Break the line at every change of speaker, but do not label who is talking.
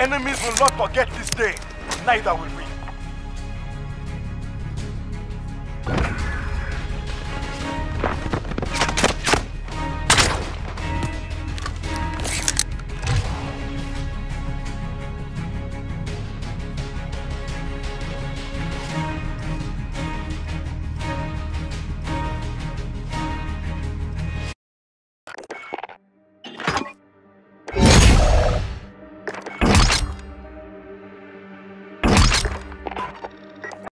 enemies will not forget this day. Neither will we.